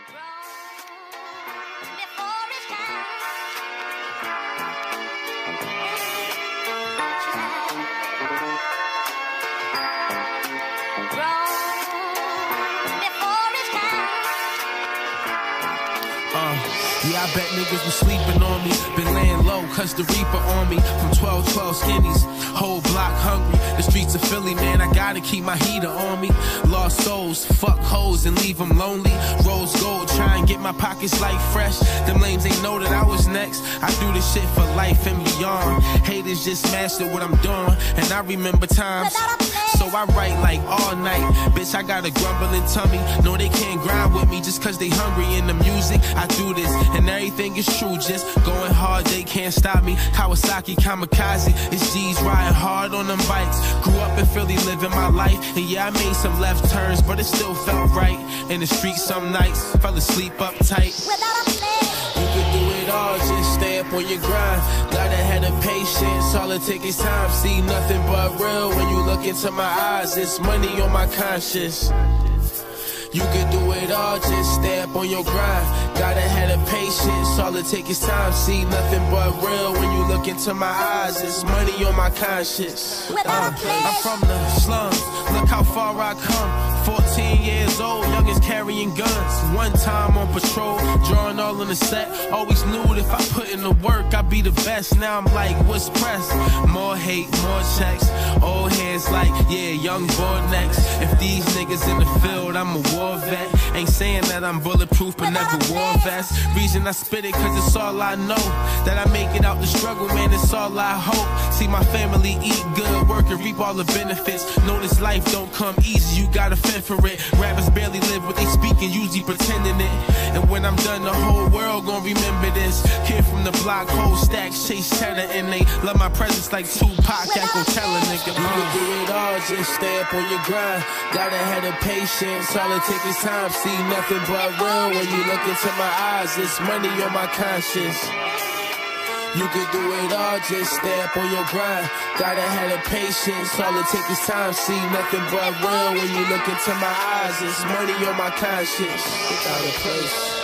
Yeah, I bet niggas was sleeping on me. Been laying low, cause the reaper on me. From 12 skinnies, whole block hungry. The streets of Philly, man, I gotta keep my heater on me. Lost souls, fuck hoes and leave them lonely. Rose gold, try and get my pockets like fresh. Them lames ain't know that I was next. I do this shit for life and beyond. Haters just mastered what I'm doing, and I remember times. So I write like all night. Bitch, I got a grumbling tummy. No, they can't grind with me just cause they hungry in the music. I do this and everything is true. Just going hard, they can't stop me. Kawasaki, kamikaze, it's G's riding hard on them bikes. Grew up in Philly, living my life. And yeah, I made some left turns, but it still felt right. In the streets some nights, fell asleep uptight. You could do it all, just stay up on your grind. Gotta have the patience, all it take is time. See nothing but real when you look into my eyes. It's money on my conscience. You could do it all, just stay up on your grind. Gotta have the patience, all it take is time. See nothing but real when you look into my eyes. It's money on my conscience. I'm from the slums, look how far I come. 14 years old, youngins carrying guns. One time on patrol, drawing all on the set. Always knew that if I put in the work, I'd be the best. Now I'm like, what's pressed? More hate, more checks. Old heads like, yeah, young boy next. If these niggas in the field, I'm a war vet. Ain't saying that I'm bulletproof, but never wore a vest. Reason I spit it, cause it's all I know. That I make it out the struggle, man, it's all I hope. See my family eat good, work and reap all the benefits. Know this life don't come easy, you gotta fend for it. Rappers barely live what they speak and usually pretending it. And when I'm done, the whole world gon' remember this. Kid from the block, whole stacks, chase cheddar, and they love my presence like Tupac. I go tell a nigga, you can do it all, just stay up on your grind. Gotta have the patience, all it take is time. See nothing but real when you look into my eyes. It's money on my conscience. You could do it all, just stay up on your grind. Gotta have the patience, all it take is time. See nothing but real when you look into my eyes. It's money on my conscience. Without a place.